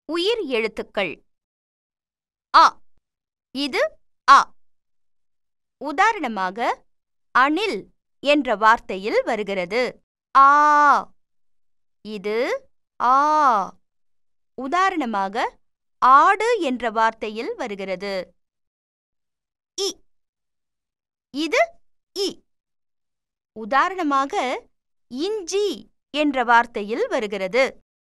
உயிர் எழுத்துக்கள். அ. இது அ. உதாரணமாக அணில் என்ற வார்த்தையில் வருகிறது. ஆ. இது ஆ. உதாரணமாக ஆடு என்ற வார்த்தையில் வருகிறது. இ. இது இ. உதாரணமாக இஞ்சி என்ற வார்த்தையில் வருகிறது.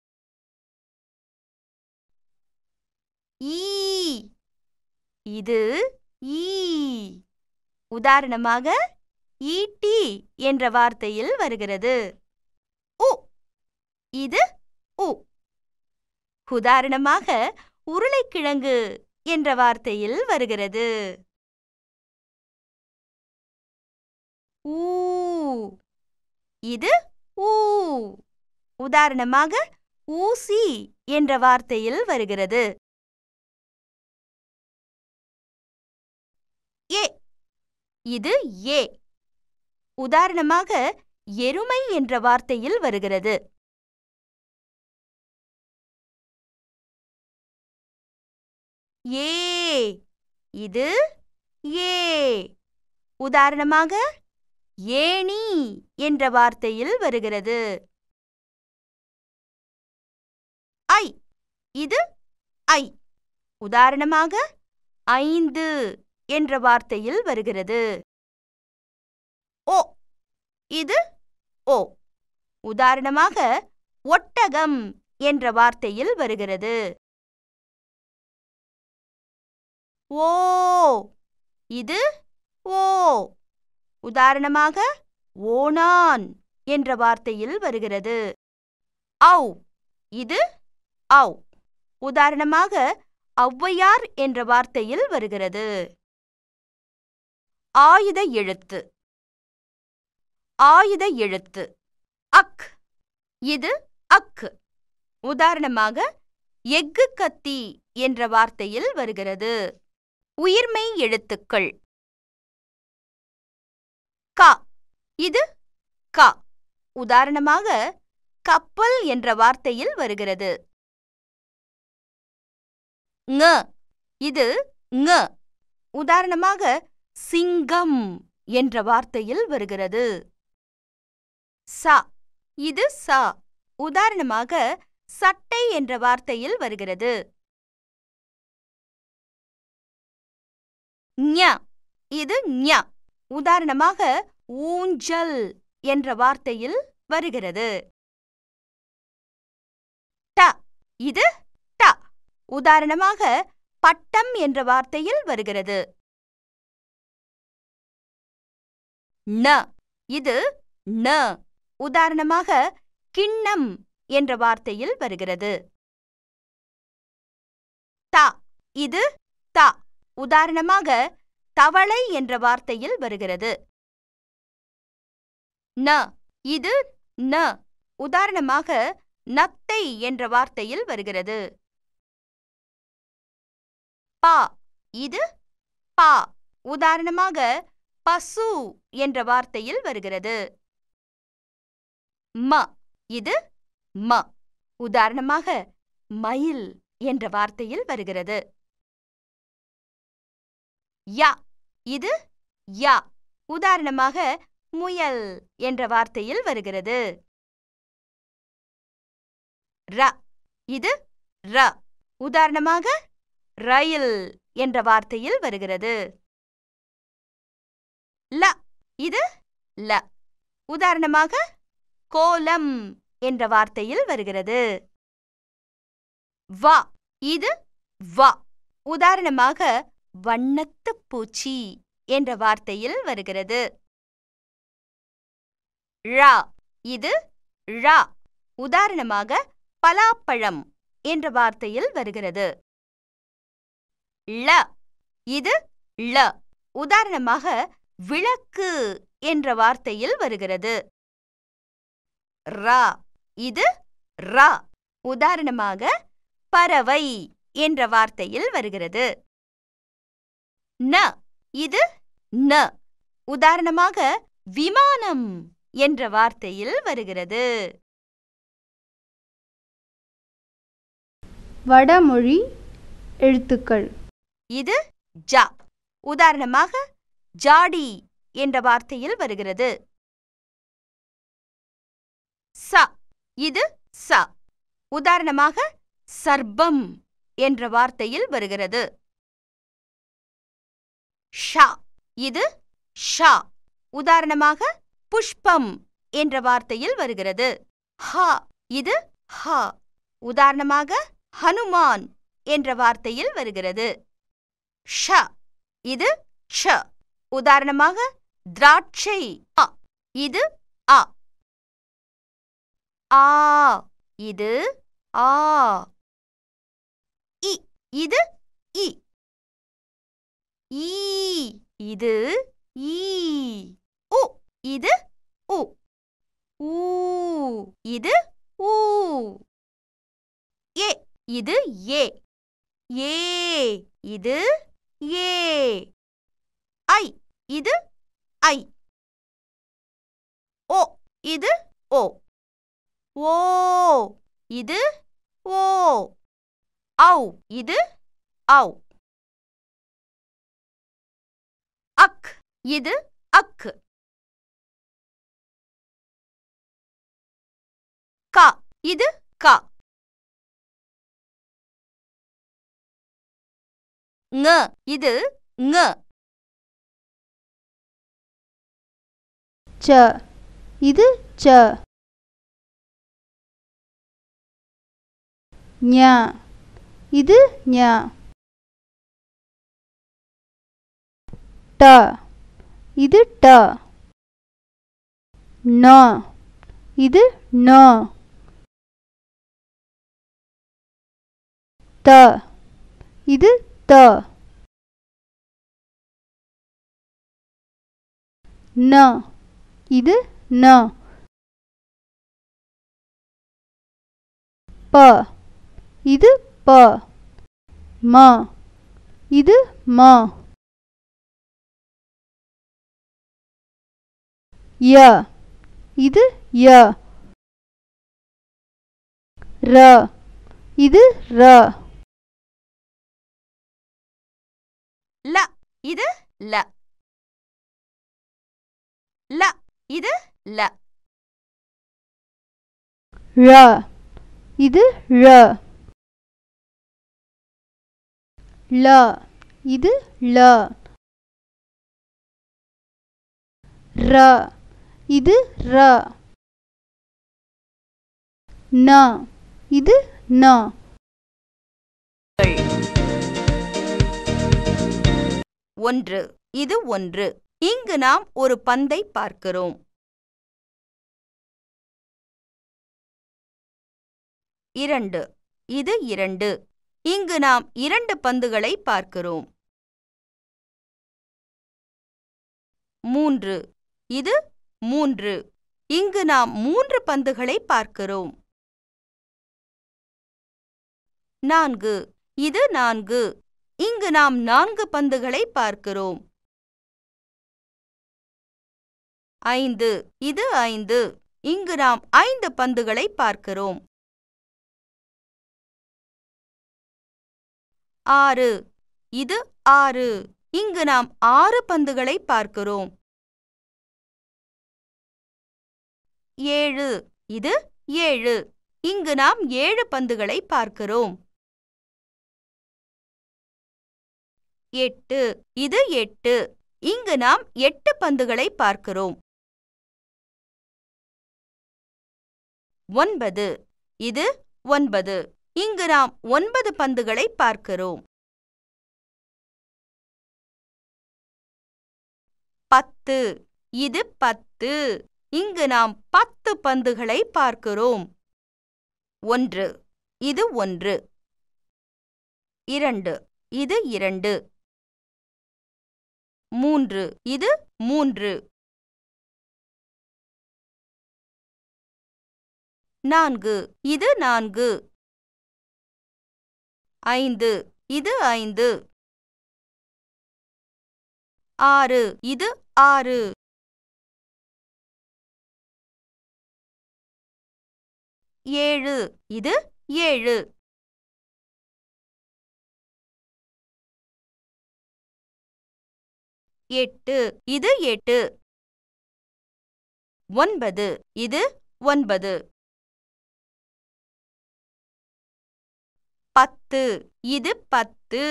ஈ. இது ஈ. உதாரணமாக ஈட்டி என்ற வார்த்தையில் வருகிறது. உ. இது உ. உதாரணமாக உருளைக்கிழங்கு என்ற வார்த்தையில் வருகிறது. ஊ. இது ஊ. உதாரணமாக ஊசி என்ற வார்த்தையில் வருகிறது. ஏ. இது ஏ. உதாரணமாக எருமை என்ற வார்த்தையில் வருகிறது. ஏ. இது ஏ. உதாரணமாக ஏணி என்ற வார்த்தையில் வருகிறது. ஐ. இது ஐ. உதாரணமாக ஐந்து என்ற வார்த்தையில் வருகிறது. ஓ. இது ஓ. உதாரணமாக ஒட்டகம் என்ற வார்த்தையில் வருகிறது. ஓ. இது ஓ. உதாரணமாக ஓணான் என்ற வார்த்தையில் வருகிறது. ஔ. இது ஔ. உதாரணமாக ஔவையார் என்ற வார்த்தையில் வருகிறது. ஆயுத எழுத்து. ஆயுத எழுத்து. அக். இது அக். உதாரணமாக எஃகு கத்தி என்ற வார்த்தையில் வருகிறது. உயிர்மெய் எழுத்துக்கள். க. இது க. உதாரணமாக கப்பல் என்ற வார்த்தையில் வருகிறது. ங. இது ங. உதாரணமாக சிங்கம் என்ற வார்த்தையில் வருகிறது. ச. இது ச. உதாரணமாக சட்டை என்ற வார்த்தையில் வருகிறது. ஞ. இது ஞ. உதாரணமாக ஊஞ்சல் என்ற வார்த்தையில் வருகிறது. ட. இது ட. உதாரணமாக பட்டம் என்ற வார்த்தையில் வருகிறது. ந. இது ந. உதாரணமாக கிண்ணம் என்ற வார்த்தையில் வருகிறது. த. இது த. உதாரணமாக தவளை என்ற வார்த்தையில் வருகிறது. ந. இது ந. உதாரணமாக நத்தை என்ற வார்த்தையில் வருகிறது. ப. இது ப. உதாரணமாக பசு என்ற வார்த்தையில் வருகிறது. ம. இது ம. உதாரணமாக மயில் என்ற வார்த்தையில் வருகிறது. ய. இது ய. உதாரணமாக முயல் என்ற வார்த்தையில் வருகிறது. ர. இது ர. உதாரணமாக ரயில் என்ற வார்த்தையில் வருகிறது. ல. இது ல. உதாரணமாக கோலம் என்ற வார்த்தையில் வருகிறது. வ. இது வ. உதாரணமாக வண்ணத்துப் பூச்சி என்ற வார்த்தையில் வருகிறது. ழ. இது ழ. உதாரணமாக பலாப்பழம் என்ற வார்த்தையில் வருகிறது. ள. இது ள. உதாரணமாக விளக்கு என்ற வார்த்தையில் வருகிறது. ர. இது ர. உதாரணமாக பறவை என்ற வார்த்தையில் வருகிறது. ந. இது ந. உதாரணமாக விமானம் என்ற வார்த்தையில் வருகிறது. வடமொழி எழுத்துக்கள். இது ஜ. உதாரணமாக ஜாடி என்ற வார்த்தையில் வருகிறது. ச. இது ச. உதாரணமாக சர்பம் என்ற வார்த்தையில் வருகிறது. ஷ. இது ஷ. உதாரணமாக புஷ்பம் என்ற வார்த்தையில் வருகிறது. ஹ. இது ஹ. உதாரணமாக ஹனுமான் என்ற வார்த்தையில் வருகிறது. ஷ. இது ஷ. உதாரணமாக திராட்சை. அ. இது அ. ஆ. இது ஆ. இ. இது இ. ஈ. இது ஈ. உ. இது உ. ஊ. இது ஊ. ஏ. இது ஏ. ஏ. இது ஏ. ஐ. இது ஐ. ஓ. இது ஓ. ஓ. இது ஓ. ஔ. இது ஔ. அக். இது அக். க. இது க. ங. இது ங. ச. இது ச. ஞ. இது ஞ. ட. இது ட. ந. இது ந. த. இது த. ந. இது ந. ப. இது ப. ம. இது ம. ய. இது ய. ர. இது ர. ல. இது ல. ல. இது ல. ழ. இது ழ. ல. இது ல. ர. இது ர. ந. இது ந. 1. இது 1. இங்கு நாம் ஒரு பந்தை பார்க்கிறோம். 2. இது 2. இங்கு நாம் 2 பந்துகளை பார்க்கிறோம். 3. இது 3. இங்கு நாம் 3 பந்துகளை பார்க்கிறோம். 4. இது 4. இங்கு நாம் 4 பந்துகளை பார்க்கிறோம். 5. இது 5. இங்கு நாம் 5 பந்துகளை பார்க்கிறோம். 6. இது 6. இங்கு நாம் 6 பந்துகளை பார்க்கிறோம். 7. இது 7. இங்கு நாம் 7 பந்துகளை பார்க்கிறோம். 8. இது 8. இங்கு நாம் 8 பந்துகளை பார்க்கிறோம். 9. இது 9. இங்கு நாம் 9 பந்துகளை பார்க்கிறோம். 10. இது 10. இங்கு நாம் 10 பந்துகளை பார்க்கிறோம். 1. இது 1. 2. இது 2. 3. இது 3. 4. இது 4. 5. இது 5. 6. இது 6. 7. இது 7. 8 இது 8. 9 இது 9. 10 இது 10.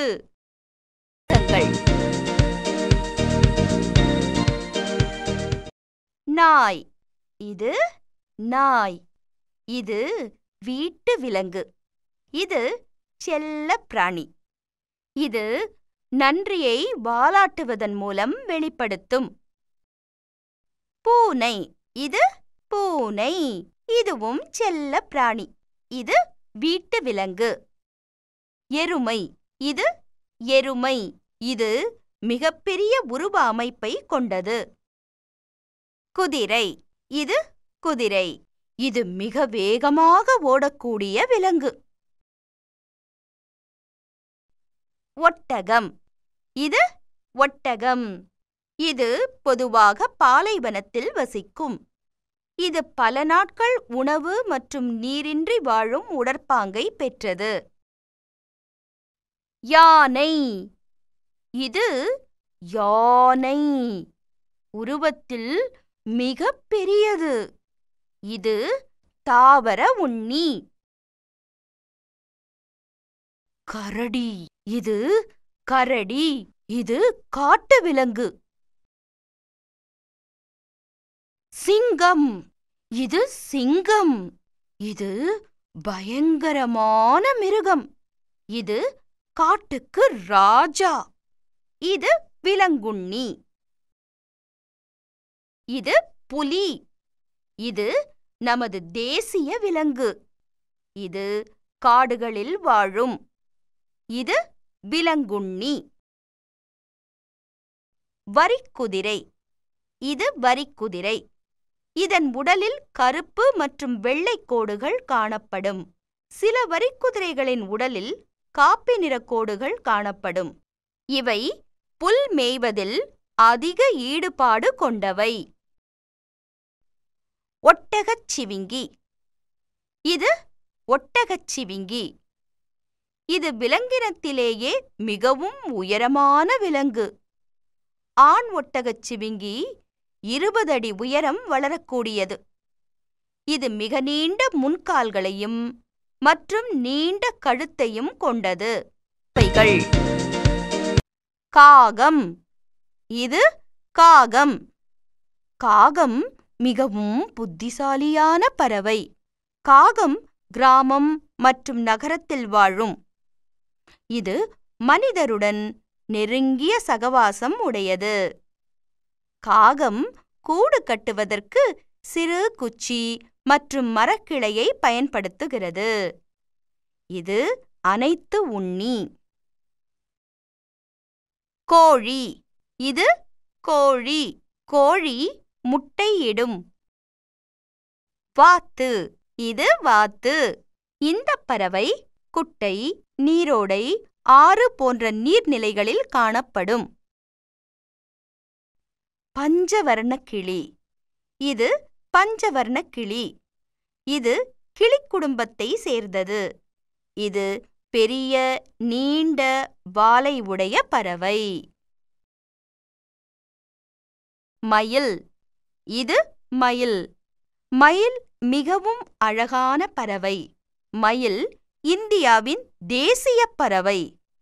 நாய் இது நாய். இது வீட்டு விலங்கு. இது செல்லப் பிராணி. இது நன்றியை வாலாட்டுவதன் மூலம் வெளிப்படுத்தும். பூனை இது பூனை. இதுவும் செல்லப் பிராணி. இது வீட்டு விலங்கு. எருமை இது எருமை. இது மிகப்பெரிய உருவ அமைப்பை கொண்டது. குதிரை இது குதிரை. இது மிக வேகமாக ஓடக்கூடிய விலங்கு. ஒட்டகம் இது ஒட்டகம். இது பொதுவாக பாலைவனத்தில் வசிக்கும். இது பல நாட்கள் உணவு மற்றும் நீரின்றி வாழும் உடற்பாங்கை பெற்றது. யானை இது யானை. உருவத்தில் மிகப் பெரியது. இது தாவர உண்ணி. கரடி இது கரடி. இது காட்டு விலங்கு. சிங்கம் இது சிங்கம். இது பயங்கரமான மிருகம். இது காட்டுக்கு ராஜா. இது விலங்குண்ணி. இது புலி. இது நமது தேசிய விலங்கு. இது காடுகளில் வாழும். இது விலங்குண்ணி. வரிக்குதிரை இது வரிக்குதிரை. இதன் உடலில் கருப்பு மற்றும் வெள்ளை கோடுகள் காணப்படும். சில வரிக்குதிரைகளின் உடலில் காப்பி நிற கோடுகள் காணப்படும். இவை புல் மேய்வதில் அதிக ஈடுபாடு கொண்டவை. ஒட்டகச்சிவிங்கி இது ஒட்டகச்சிவிங்கி. இது விலங்கினத்திலேயே மிகவும் உயரமான விலங்கு. ஆண் ஒட்டகச்சிவிங்கி 20 அடி உயரம் வளரக்கூடியது. இது மிக நீண்ட முன்கால்களையும் மற்றும் நீண்ட கழுத்தையும் கொண்டது. காகம் இது காகம். காகம் மிகவும் புத்திசாலியான பறவை. காகம் கிராமம் மற்றும் நகரத்தில் வாழும். இது மனிதருடன் நெருங்கிய சகவாசம் உடையது. காகம் கூடு கட்டுவதற்கு சிறு குச்சி மற்றும் மரக்கிளையை பயன்படுத்துகிறது. இது அனைத்து உண்ணி. கோழி இது கோழி. கோழி முட்டையிடும். வாத்து இது வாத்து. இந்த பறவை குட்டை, நீரோடை, ஆறு போன்ற நீர்நிலைகளில் காணப்படும். பஞ்சவர்ண கிளி இது பஞ்சவர்ண கிளி. இது கிளிக் குடும்பத்தை சேர்ந்தது. இது பெரிய நீண்ட வாலை உடைய பறவை. மயில் இது மயில். மயில் மிகவும் அழகான பறவை. மயில் இந்தியாவின் தேசிய பறவை.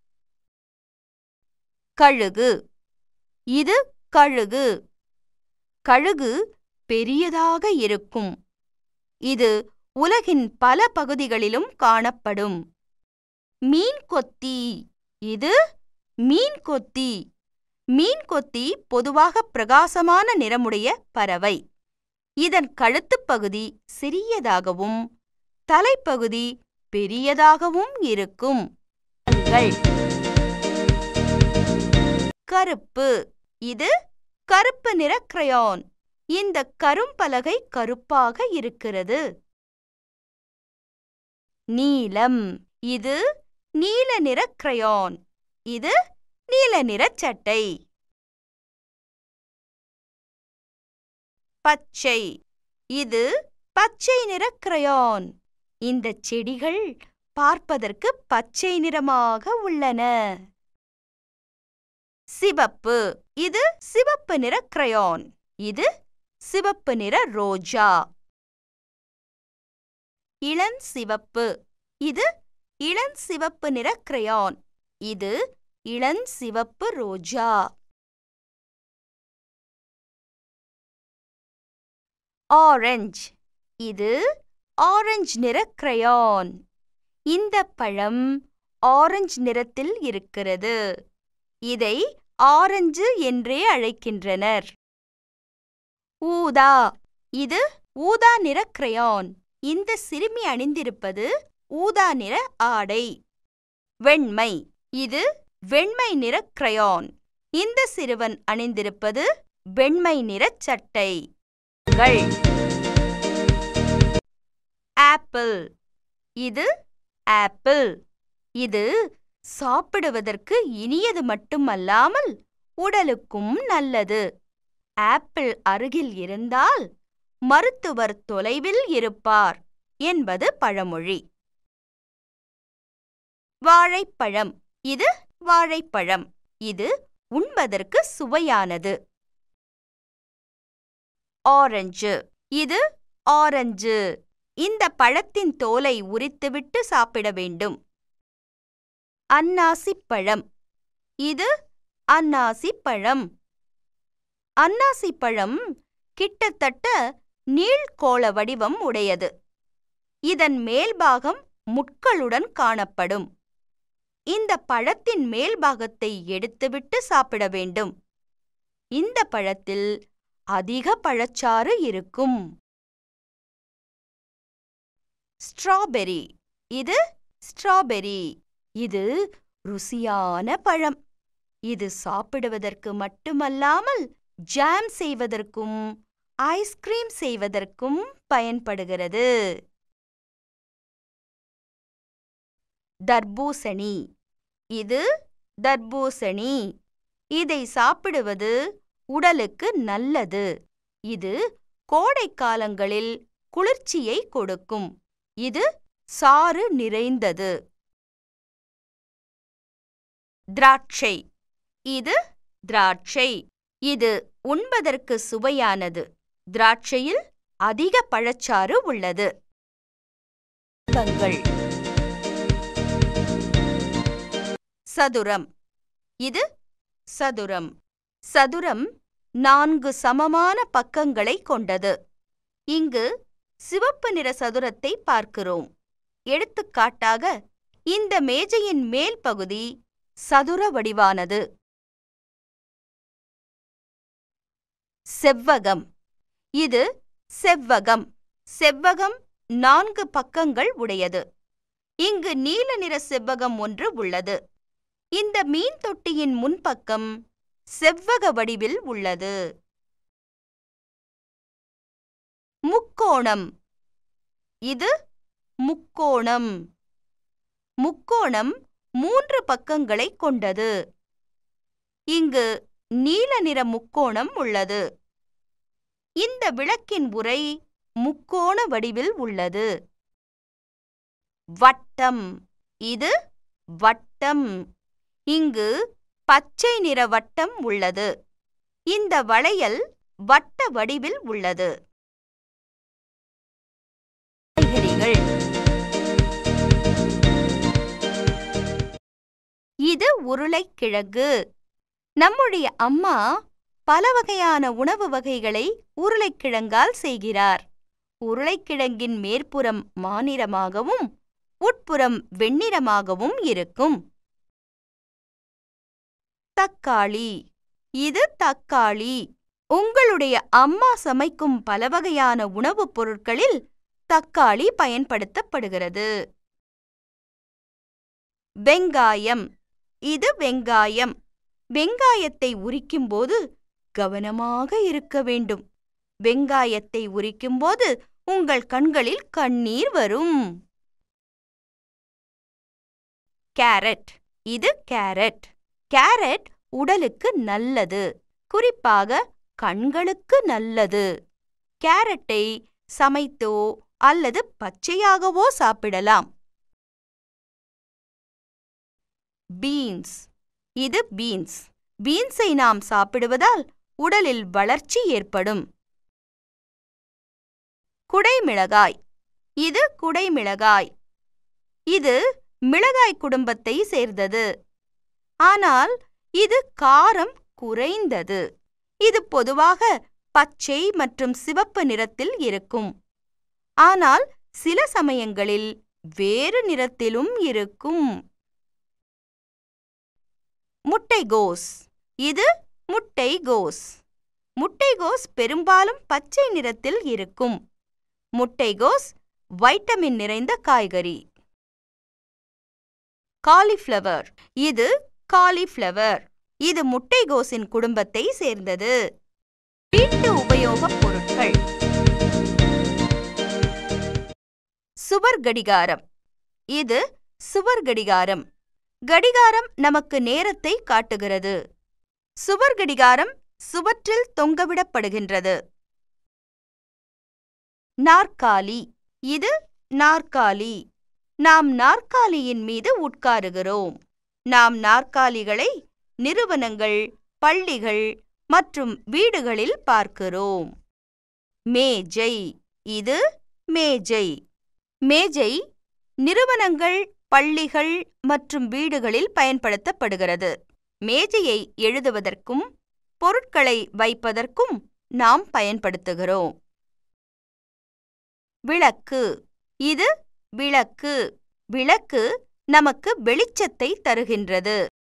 கழுகு இது கழுகு. கழுகு பெரியதாக இருக்கும். இது உலகின் பல பகுதிகளிலும் காணப்படும். மீன்கொத்தி இது மீன்கொத்தி. மீன்கொத்தி பொதுவாக பிரகாசமான நிறமுடைய பறவை. இதன் கழுத்துப் பகுதி சிறியதாகவும் தலைப்பகுதி பெரியதாகவும் இருக்கும். கருப்பு இது கருப்பு நிற கிரையான். இந்த கரும்பலகை கருப்பாக இருக்கிறது. நீலம் இது நீல நிற கிரையான். இது நீல நிற சட்டை. பச்சை இது பச்சை நிற கிரையான். இந்த செடிகள் பார்ப்பதற்கு பச்சை நிறமாக உள்ளன. சிவப்பு. இது சிவப்பு நிற கிரையான். இது சிவப்பு நிற ரோஜா. இளஞ்சிவப்பு. இது இளஞ்சிவப்பு நிற கிரையான். இது இளஞ்சிவப்பு ரோஜா. ஆரஞ்சு. இது ஆரஞ்சு நிற கிரையான். இந்த பழம் ஆரஞ்சு நிறத்தில் இருக்கிறது. இதை ஆரஞ்சு என்றே அழைக்கின்றனர். ஊதா. இது ஊதா நிற கிரையான். இந்த சிறுமி அணிந்திருப்பது ஊதா நிற ஆடை. வெண்மை. இது வெண்மை நிற கிரையான். இந்த சிறுவன் அணிந்திருப்பது வெண்மை நிற சட்டை. ஆப்பிள். இது ஆப்பிள். இது சாப்பிடுவதற்கு இனியது மட்டுமல்லாமல் உடலுக்கும் நல்லது. ஆப்பிள் அருகில் இருந்தால் மருத்துவர் தொலைவில் இருப்பார் என்பது பழமொழி. வாழைப்பழம். இது வாழைப்பழம். இது உண்பதற்கு சுவையானது. ஆரஞ்சு. இது ஆரஞ்சு. இந்த பழத்தின் தோலை உரித்துவிட்டு சாப்பிட வேண்டும். அன்னாசிப்பழம். இது அன்னாசிப்பழம். அன்னாசிப்பழம் கிட்டத்தட்ட நீள்கோள வடிவம் உடையது. இதன் மேல்பாகம் முட்களுடன் காணப்படும். இந்த பழத்தின் மேல்பாகத்தை எடுத்துவிட்டு சாப்பிட வேண்டும். இந்த பழத்தில் அதிக பழச்சாறு இருக்கும். ஸ்ட்ராபெர்ரி. இது ஸ்ட்ராபெர்ரி. இது ருசியான பழம். இது சாப்பிடுவதற்கு மட்டுமல்லாமல் ஜாம் செய்வதற்கும் ஐஸ்கிரீம் செய்வதற்கும் பயன்படுகிறது. தர்பூசணி. இது தர்பூசணி. இதை சாப்பிடுவது உடலுக்கு நல்லது. இது கோடை காலங்களில் குளிர்ச்சியை கொடுக்கும். இது சாறு நிறைந்தது. திராட்சை. இது திராட்சை. இது உண்பதற்கு சுவையானது. திராட்சையில் அதிக பழச்சாறு உள்ளது. சதுரம். இது சதுரம். சதுரம் 4 சமமான பக்கங்களை கொண்டது. இங்கு சிவப்பு நிற சதுரத்தை பார்க்கிறோம். எடுத்துக்காட்டாக இந்த மேஜையின் மேல் பகுதி சதுர வடிவானது. செவ்வகம். இது செவ்வகம். செவ்வகம் 4 பக்கங்கள் உடையது. இங்கு நீல நிற செவ்வகம் ஒன்று உள்ளது. இந்த மீன் தொட்டியின் முன்பக்கம் செவ்வக வடிவில் உள்ளது. முக்கோணம். இது முக்கோணம். முக்கோணம் 3 பக்கங்களை கொண்டது. இங்கு நீல நிற முக்கோணம் உள்ளது. இந்த விளக்கின் உறை முக்கோண வடிவில் உள்ளது. வட்டம். இது வட்டம். இங்கு பச்சை நிற வட்டம் உள்ளது. இந்த வளையல் வட்ட வடிவில் உள்ளது. காய்கறிகள். இது உருளைக்கிழங்கு. நம்முடைய அம்மா பல வகையான உணவு வகைகளை உருளைக்கிழங்கால் செய்கிறார். உருளைக்கிழங்கின் மேற்புறம் மாநிறமாகவும் உட்புறம் வெண்ணிறமாகவும் இருக்கும். தக்காளி. இது தக்காளி. உங்களுடைய அம்மா சமைக்கும் பல வகையான உணவுப் பொருட்களில் தக்காளி பயன்படுத்தப்படுகிறது. வெங்காயம். இது வெங்காயம். வெங்காயத்தை உரிக்கும்போது கவனமாக இருக்க வேண்டும். வெங்காயத்தை உரிக்கும்போது உங்கள் கண்களில் கண்ணீர் வரும். கேரட். இது கேரட். கேரட் உடலுக்கு நல்லது. குறிப்பாக கண்களுக்கு நல்லது. கேரட்டை சமைத்தோ அல்லது பச்சையாகவோ சாப்பிடலாம். பீன்ஸ். இது பீன்ஸ். பீன்ஸை நாம் சாப்பிடுவதால் உடலில் வளர்ச்சி ஏற்படும். குடைமிளகாய். இது குடைமிளகாய். இது மிளகாய் குடும்பத்தை சேர்ந்தது. ஆனால் இது காரம் குறைந்தது. இது பொதுவாக பச்சை மற்றும் சிவப்பு நிறத்தில் இருக்கும். ஆனால் சில சமயங்களில் வேறு நிறத்திலும் இருக்கும். முட்டைகோஸ். இது முட்டைகோஸ். முட்டைகோஸ் பெரும்பாலும் பச்சை நிறத்தில் இருக்கும். முட்டைகோஸ் வைட்டமின் நிறைந்த காய்கறி. காலிஃப்ளவர். இது காலிஃப்ளவர். இது முட்டைகோஸின் குடும்பத்தை சேர்ந்தது. வீட்டு உபயோகப் பொருட்கள். சுவர் கடிகாரம். இது சுவர் கடிகாரம். கடிகாரம் நமக்கு நேரத்தை காட்டுகிறது. சுவர் கடிகாரம் சுவற்றில் தொங்கவிடப்படுகின்றது. நாற்காலி. இது நாற்காலி. நாம் நாற்காலியின் மீது உட்காருகிறோம். நாம் நாற்காலிகளை நிறுவனங்கள், பள்ளிகள் மற்றும் வீடுகளில் பார்க்கிறோம். மேஜை. இது மேஜை. மேஜை நிறுவனங்கள், பள்ளிகள் மற்றும் வீடுகளில் பயன்படுத்தப்படுகிறது. மேஜையை எழுதுவதற்கும் பொருட்களை வைப்பதற்கும் நாம் பயன்படுத்துகிறோம். விளக்கு. இது விளக்கு. விளக்கு நமக்கு வெளிச்சத்தை தருகின்றது.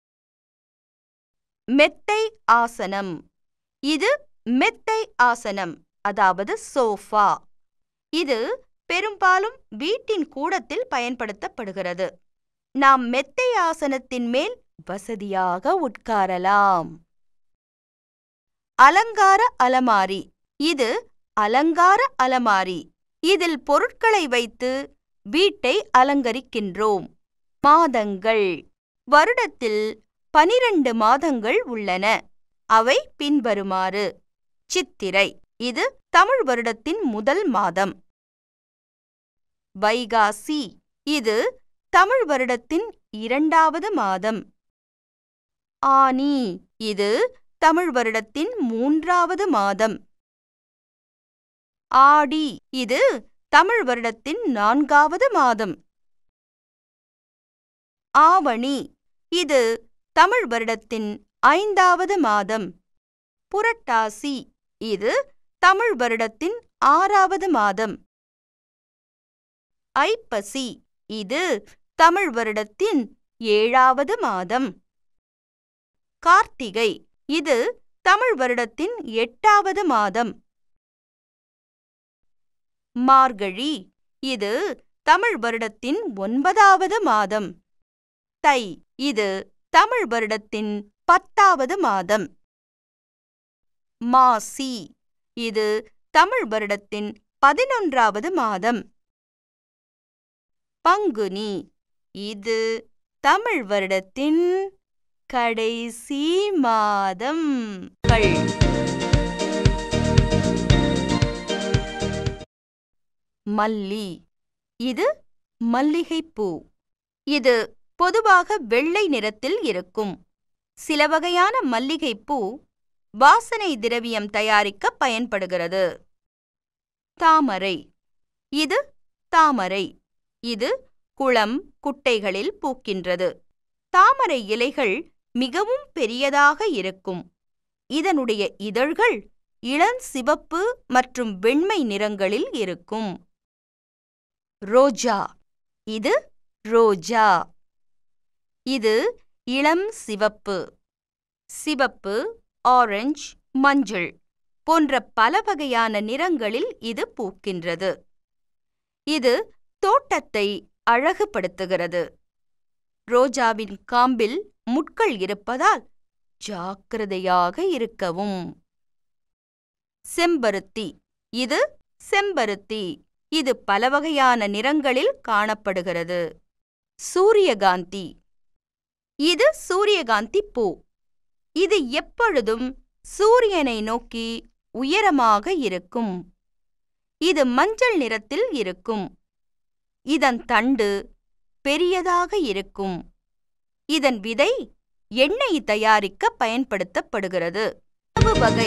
மெத்தை ஆசனம். இது மெத்தை ஆசனம், அதாவது சோஃபா. இது பெரும்பாலும் வீட்டின் கூடத்தில் பயன்படுத்தப்படுகிறது. நாம் மெத்தை ஆசனத்தின் மேல் வசதியாக உட்காரலாம். அலங்கார அலமாரி. இது அலங்கார அலமாரி. இதில் பொருட்களை வைத்து வீட்டை அலங்கரிக்கின்றோம். மாதங்கள். வருடத்தில் 12 மாதங்கள் உள்ளன. அவை பின்வருமாறு. சித்திரை. இது தமிழ் வருடத்தின் முதல் மாதம். வைகாசி. இது தமிழ் வருடத்தின் 2வது மாதம். ஆனி. இது தமிழ் வருடத்தின் 3வது மாதம். ஆடி. இது தமிழ் வருடத்தின் 4வது மாதம். ஆவணி. இது தமிழ் வருடத்தின் 5வது மாதம். புரட்டாசி. இது தமிழ் வருடத்தின் 6வது மாதம். ஐப்பசி. இது தமிழ் வருடத்தின் 7வது மாதம். கார்த்திகை. இது தமிழ் வருடத்தின் 8வது மாதம். மார்கழி. இது தமிழ் வருடத்தின் 9வது மாதம். தை. இது தமிழ் வருடத்தின் 10வது மாதம். மாசி. இது தமிழ் வருடத்தின் 11வது மாதம். பங்குனி. இது தமிழ் வருடத்தின் கடைசி மாதம். மல்லி. இது மல்லிகைப்பூ. இது பொதுவாக வெள்ளை நிறத்தில் இருக்கும். சில வகையான மல்லிகைப்பூ வாசனை திரவியம் தயாரிக்க பயன்படுகிறது. தாமரை. இது தாமரை. இது குளம், குட்டைகளில் பூக்கின்றது. தாமரை இலைகள் மிகவும் பெரியதாக இருக்கும். இதனுடைய இதழ்கள் இளஞ்சிவப்பு மற்றும் வெண்மை நிறங்களில் இருக்கும். ரோஜா. இது ரோஜா. இது இளம் சிவப்பு, சிவப்பு, ஆரஞ்சு, மஞ்சள் போன்ற பல வகையான நிறங்களில் இது பூக்கின்றது. இது தோட்டத்தை அழகுபடுத்துகிறது. ரோஜாவின் காம்பில் முட்கள் இருப்பதால் ஜாக்கிரதையாக இருக்கவும். செம்பருத்தி. இது செம்பருத்தி. இது பல வகையான நிறங்களில் காணப்படுகிறது. சூரியகாந்தி. இது சூரியகாந்தி பூ. இது எப்பொழுதும் சூரியனை நோக்கி உயரமாக இருக்கும். இது மஞ்சள் நிறத்தில் இருக்கும். இதன் தண்டு பெரியதாக இருக்கும். இதன் விதை எண்ணெய் தயாரிக்க பயன்படுத்தப்படுகிறது. உணவு வகை.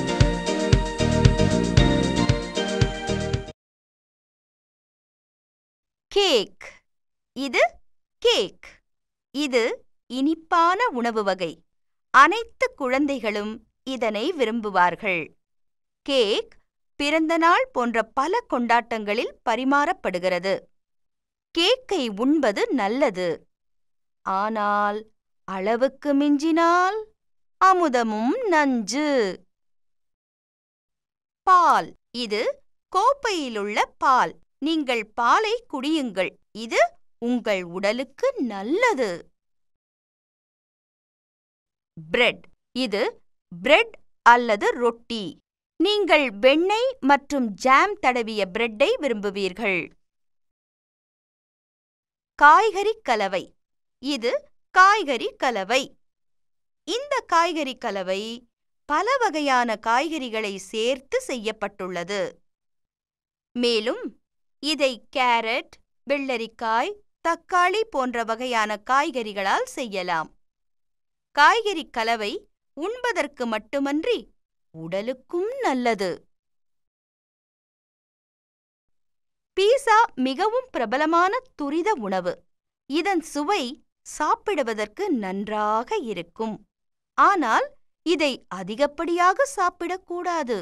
கேக். இது கேக். இது இனிப்பான உணவு வகை. அனைத்து குழந்தைகளும் இதனை விரும்புவார்கள். கேக் பிறந்தநாள் போன்ற பல கொண்டாட்டங்களில் பரிமாறப்படுகிறது. கேக்கை உண்பது நல்லது. ஆனால் அளவுக்கு மிஞ்சினால் அமுதமும் நஞ்சு. பால். இது கோப்பையிலுள்ள பால். நீங்கள் பாலை குடியுங்கள். இது உங்கள் உடலுக்கு நல்லது. பிரெட். இது பிரெட் அல்லது ரொட்டி. நீங்கள் வெண்ணெய் மற்றும் ஜாம் தடவிய பிரெட்டை விரும்புவீர்கள். காய்கறி கலவை. இது காய்கறி கலவை. இந்த காய்கறி கலவை பல வகையான காய்கறிகளை சேர்த்து செய்யப்பட்டுள்ளது. மேலும் இதை கேரட், வெள்ளரிக்காய், தக்காளி போன்ற வகையான காய்கறிகளால் செய்யலாம். காய்கறி கலவை உண்பதற்கு மட்டுமன்றி உடலுக்கும் நல்லது. பீஸா மிகவும் பிரபலமான துரித உணவு. இதன் சுவை சாப்பிடுவதற்கு நன்றாக இருக்கும். ஆனால் இதை அதிகப்படியாக சாப்பிடக்கூடாது.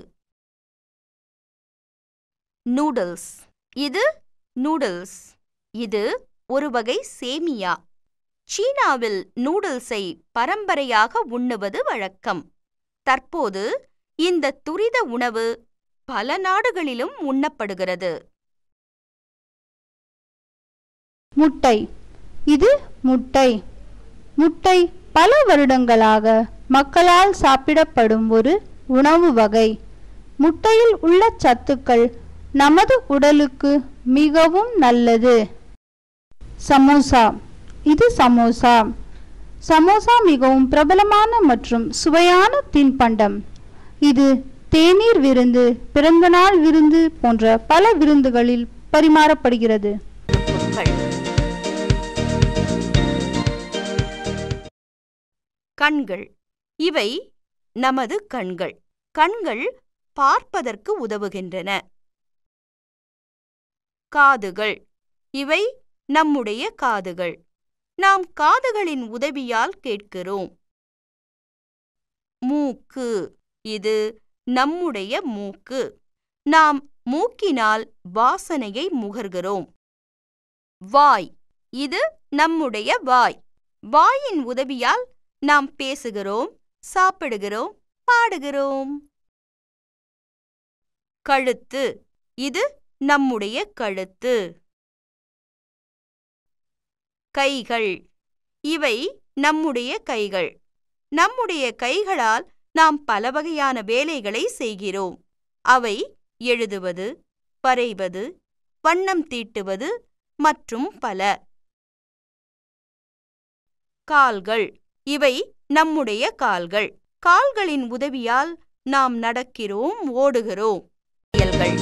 நூடுல்ஸ். இது நூடுல்ஸ். இது ஒரு வகை சேமியா. சீனாவில் நூடுல்ஸை பரம்பரையாக உண்ணுவது வழக்கம். தற்போது இந்த துரித உணவு பல நாடுகளிலும் உண்ணப்படுகிறது. முட்டை. இது முட்டை. முட்டை பல வருடங்களாக மக்களால் சாப்பிடப்படும் ஒரு உணவு வகை. முட்டையில் உள்ள சத்துக்கள் நமது உடலுக்கு மிகவும் நல்லது. சமோசா. இது சமோசா. சமோசா மிகவும் பிரபலமான மற்றும் சுவையான தின்பண்டம். இது தேநீர் விருந்து, பிறந்தநாள் விருந்து போன்ற பல விருந்துகளில் பரிமாறப்படுகிறது. கண்கள். இவை நமது கண்கள். கண்கள் பார்ப்பதற்கு உதவுகின்றன. காதுகள். இவை நம்முடைய காதுகள். நாம் காதுகளின் உதவியால் கேட்கிறோம். மூக்கு. இது நம்முடைய மூக்கு. நாம் மூக்கினால் வாசனையை முகர்கிறோம். வாய். இது நம்முடைய வாய். வாயின் உதவியால் நாம் பேசுகிறோம், சாப்பிடுகிறோம், பாடுகிறோம். கழுத்து. இது நம்முடைய கழுத்து. கைகள். இவை நம்முடைய கைகள். நம்முடைய கைகளால் நாம் பல வகையான வேலைகளை செய்கிறோம். அவை எழுதுவது, வரைவது, வண்ணம் தீட்டுவது மற்றும் பல. கால்கள். இவை நம்முடைய கால்கள். கால்களின் உதவியால் நாம் நடக்கிறோம், ஓடுகிறோம். செயல்கள்.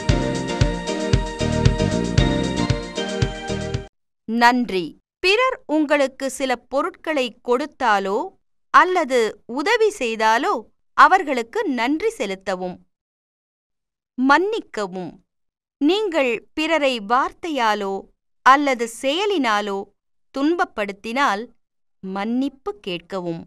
நன்றி. பிறர் உங்களுக்கு சில பொருட்களை கொடுத்தாலோ அல்லது உதவி செய்தாலோ அவர்களுக்கு நன்றி செலுத்தவும். மன்னிக்கவும். நீங்கள் பிறரை வார்த்தையாலோ அல்லது செயலினாலோ துன்பப்படுத்தினால் மன்னிப்பு கேட்கவும்.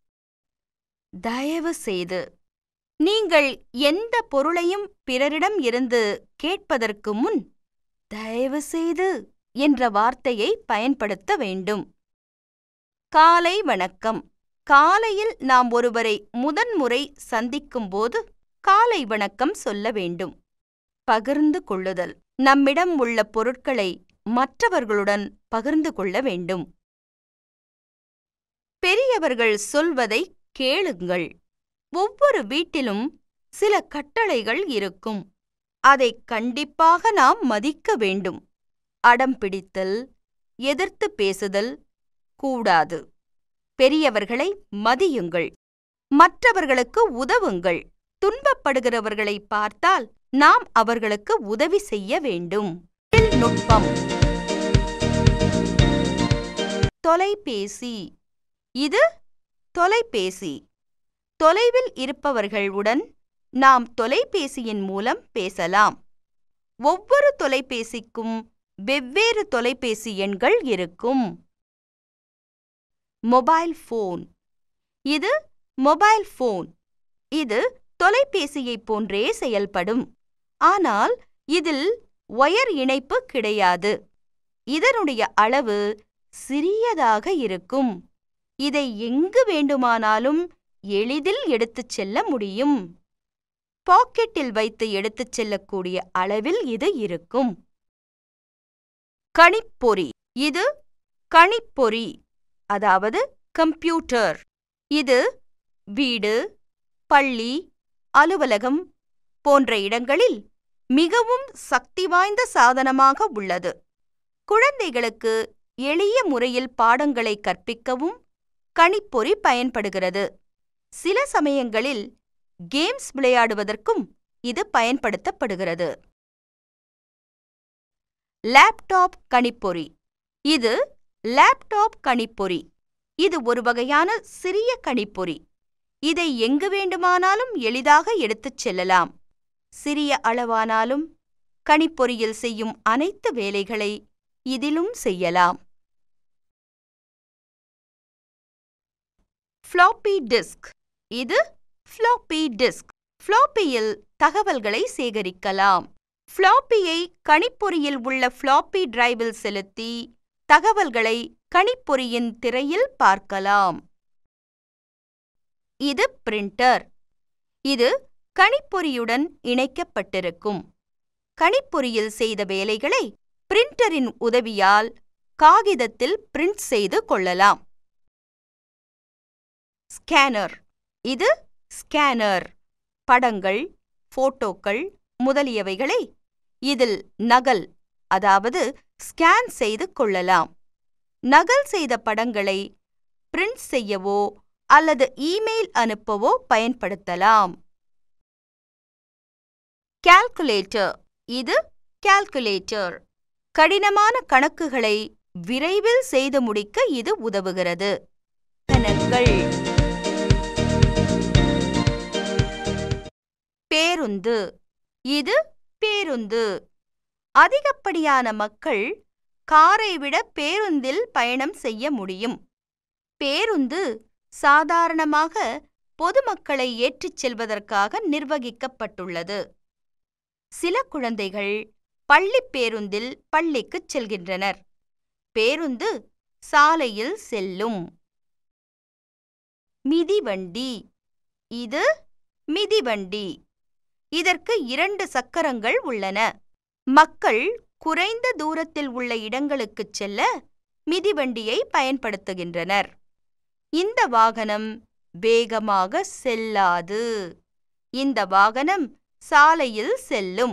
தயவு செய்து. நீங்கள் எந்த பொருளையும் பிறரிடம் இருந்து கேட்பதற்கு முன் தயவு செய்து என்ற வார்த்தையை பயன்படுத்த வேண்டும். காலை வணக்கம். காலையில் நாம் ஒருவரை முதன்முறை சந்திக்கும்போது காலை வணக்கம் சொல்ல வேண்டும். பகிர்ந்து கொள்ளுதல். நம்மிடம் உள்ள பொருட்களை மற்றவர்களுடன் பகிர்ந்து கொள்ள வேண்டும். பெரியவர்கள் சொல்வதை கேளுங்கள். ஒவ்வொரு வீட்டிலும் சில கட்டளைகள் இருக்கும். அதை கண்டிப்பாக நாம் மதிக்க வேண்டும். அடம் பிடித்தல், எதிர்த்து பேசுதல் கூடாது. பெரியவர்களை மதியுங்கள். மற்றவர்களுக்கு உதவுங்கள். துன்பப்படுகிறவர்களை பார்த்தால் நாம் அவர்களுக்கு உதவி செய்ய வேண்டும். நுட்பம். தொலைபேசி. இது தொலைபேசி. தொலைவில் இருப்பவர்களுடன் நாம் தொலைபேசியின் மூலம் பேசலாம். ஒவ்வொரு தொலைபேசிக்கும் வெவ்வேறு தொலைபேசி எண்கள் இருக்கும். Mobile phone. இது மொபைல் போன். இது தொலைபேசியைப் போன்றே செயல்படும். ஆனால் இதில் ஒயர் இணைப்பு கிடையாது. இதனுடைய அளவு சிறியதாக இருக்கும். இதை எங்கு வேண்டுமானாலும் எளிதில் எடுத்துச் செல்ல முடியும். பாக்கெட்டில் வைத்து எடுத்துச் செல்லக்கூடிய அளவில் இது இருக்கும். கணிப்பொறி. இது கணிப்பொறி, அதாவது கம்ப்யூட்டர். இது வீடு, பள்ளி, அலுவலகம் போன்ற இடங்களில் மிகவும் சக்தி வாய்ந்த சாதனமாக உள்ளது. குழந்தைகளுக்கு எளிய முறையில் பாடங்களை கற்பிக்கவும் கணிப்பொறி பயன்படுகிறது. சில சமயங்களில் கேம்ஸ் விளையாடுவதற்கும் இது பயன்படுத்தப்படுகிறது. லேப்டாப் கணிப்பொறி. இது லேப்டாப் கணிப்பொறி. இது ஒரு வகையான சிறிய கணிப்பொறி. இதை எங்கு வேண்டுமானாலும் எளிதாக எடுத்துச் செல்லலாம். சிறிய அளவானாலும் கணிப்பொறியில் செய்யும் அனைத்து வேலைகளை இதிலும் செய்யலாம். Floppy disk. இது ஃப்ளாப்பி டிஸ்க். ஃப்ளாப்பியில் தகவல்களை சேகரிக்கலாம். ஃப்ளாப்பியை கணிப்பொறியில் உள்ள ஃப்ளாப்பி டிரைவில் செலுத்தி தகவல்களை கணிப்பொறியின் திரையில் பார்க்கலாம். இது பிரிண்டர். இது கணிப்பொறியுடன் இணைக்கப்பட்டிருக்கும். கணிப்பொறியில் செய்த வேலைகளை பிரிண்டரின் உதவியால் காகிதத்தில் பிரிண்ட் செய்து கொள்ளலாம். ஸ்கேனர். இது ஸ்கேனர். படங்கள், போட்டோக்கள் முதலியவைகளை இதில் நகல், அதாவது ஸ்கேன் செய்து கொள்ளலாம். நகல் செய்த படங்களை பிரிண்ட் செய்யவோ அல்லது இமெயில் அனுப்பவோ பயன்படுத்தலாம். கால்குலேட்டர். இது கால்குலேட்டர். கடினமான கணக்குகளை விரைவில் செய்து முடிக்க இது உதவுகிறது. கணக்குகள். பேருந்து. இது பேருந்து. அதிகப்படியான மக்கள் காரை விட பேருந்தில் பயணம் செய்ய முடியும். பேருந்து சாதாரணமாக பொதுமக்களை ஏற்றிச் செல்வதற்காக நிர்வகிக்கப்பட்டுள்ளது. சில குழந்தைகள் பள்ளிப் பேருந்தில் பள்ளிக்குச் செல்கின்றனர். பேருந்து சாலையில் செல்லும். மிதிவண்டி. இது மிதிவண்டி. இதற்கு 2 சக்கரங்கள் உள்ளன. மக்கள் குறைந்த தூரத்தில் உள்ள இடங்களுக்குச் செல்ல மிதிவண்டியை பயன்படுத்துகின்றனர். இந்த வாகனம் வேகமாக செல்லாது. இந்த வாகனம் சாலையில் செல்லும்.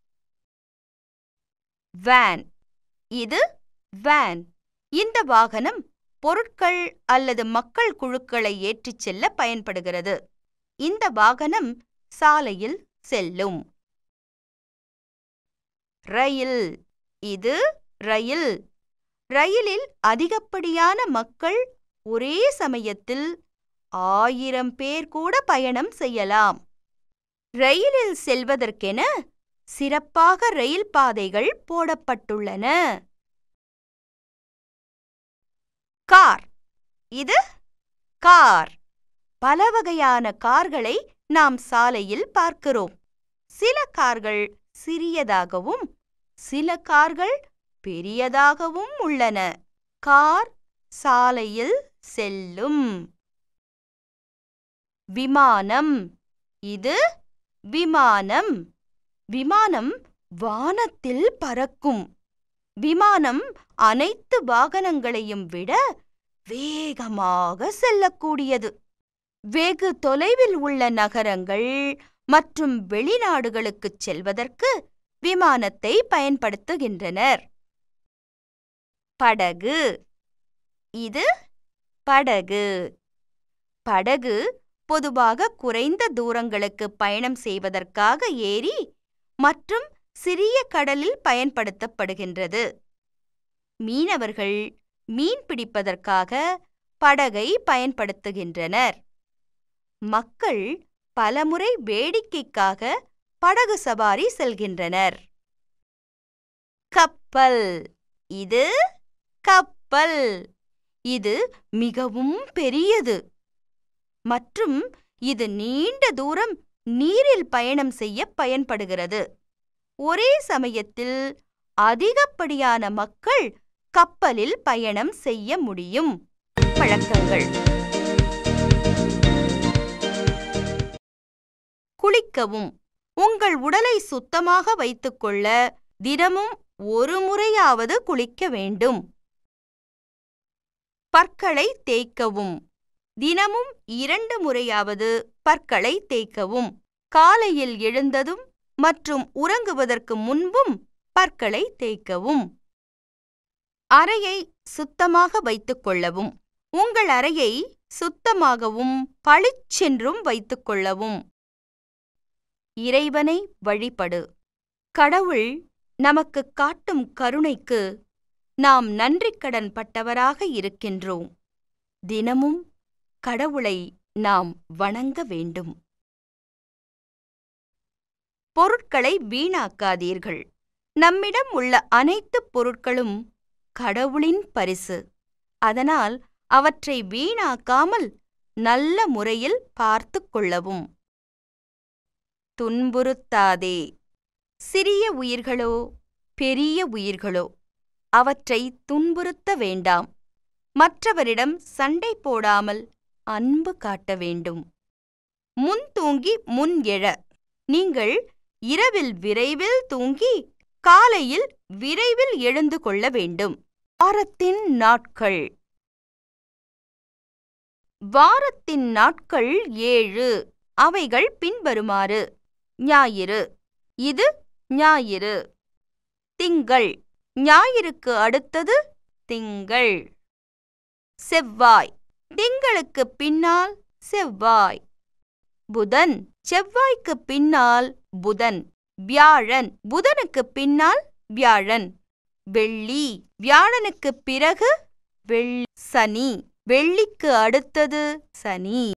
வேன். இது வேன். இந்த வாகனம் பொருட்கள் அல்லது மக்கள் குழுக்களை ஏற்றிச் செல்ல பயன்படுகிறது. இந்த வாகனம் சாலையில் செல்லும். ரயில். இது ரயில். ரயிலில் அதிகப்படியான மக்கள் ஒரே சமயத்தில் 1000 பேர் கூட பயணம் செய்யலாம். ரயிலில் செல்வதற்கென சிறப்பாக ரயில் பாதைகள் போடப்பட்டுள்ளன. கார். இது கார். பல வகையான கார்களை நாம் சாலையில் பார்க்கிறோம். சில கார்கள் சிறியதாகவும் சில கார்கள் பெரியதாகவும் உள்ளன. கார் சாலையில் செல்லும். விமானம். இது விமானம். விமானம் வானத்தில் பறக்கும். விமானம் அனைத்து வாகனங்களையும் விட வேகமாக செல்லக்கூடியது. வெகு தொலைவில் உள்ள நகரங்கள் மற்றும் வெளிநாடுகளுக்குச் செல்வதற்கு விமானத்தை பயன்படுத்துகின்றனர். படகு. இது படகு. படகு பொதுவாக குறைந்த தூரங்களுக்கு பயணம் செய்வதற்காக ஏரி மற்றும் சிறிய கடலில் பயன்படுத்தப்படுகின்றது. மீனவர்கள் மீன் பிடிப்பதற்காக படகை பயன்படுத்துகின்றனர். மக்கள் பலமுறை வேடிக்கைக்காக படகு சவாரி செல்கின்றனர். கப்பல். இது கப்பல். இது மிகவும் பெரியது மற்றும் இது நீண்ட தூரம் நீரில் பயணம் செய்ய பயன்படுகிறது. ஒரே சமயத்தில் அதிகப்படியான மக்கள் கப்பலில் பயணம் செய்ய முடியும். பழக்கங்கள். குளிக்கவும். உங்கள் உடலை சுத்தமாக வைத்துக்கொள்ள தினமும் ஒரு முறையாவது குளிக்க வேண்டும். பற்களை தேய்க்கவும். தினமும் 2 முறையாவது பற்களை தேய்க்கவும். காலையில் எழுந்ததும் மற்றும் உறங்குவதற்கு முன்பும் பற்களை தேய்க்கவும். அறையை சுத்தமாக வைத்துக்கொள்ளவும். உங்கள் அறையை சுத்தமாகவும் பளிச்சென்றும் வைத்துக்கொள்ளவும். இறைவனை வழிபடு. கடவுள் நமக்கு காட்டும் கருணைக்கு நாம் நன்றிக்கடன் பட்டவராக இருக்கின்றோம். தினமும் கடவுளை நாம் வணங்க வேண்டும். பொருட்களை வீணாக்காதீர்கள். நம்மிடம் உள்ள அனைத்து பொருட்களும் கடவுளின் பரிசு. அதனால் அவற்றை வீணாக்காமல் நல்ல முறையில் பார்த்துக் கொள்ளவும். துன்புறுத்தாதே. சிறிய உயிர்களோ பெரிய உயிர்களோ அவற்றை துன்புறுத்த வேண்டாம். மற்றவரிடம் சண்டை போடாமல் அன்பு காட்ட வேண்டும். முன் தூங்கி முன் எழ. நீங்கள் இரவில் விரைவில் தூங்கி காலையில் விரைவில் எழுந்து கொள்ள வேண்டும். வாரத்தின் நாட்கள். வாரத்தின் நாட்கள் 7. அவைகள் பின்வருமாறு. ஞாயிறு. இது ஞாயிறு. திங்கள். ஞாயிறுக்கு அடுத்தது திங்கள். செவ்வாய். திங்களுக்கு பின்னால் செவ்வாய். புதன். செவ்வாய்க்கு பின்னால் புதன். வியாழன். புதனுக்கு பின்னால் வியாழன். வெள்ளி. வியாழனுக்கு பிறகு சனி. வெள்ளிக்கு அடுத்தது சனி.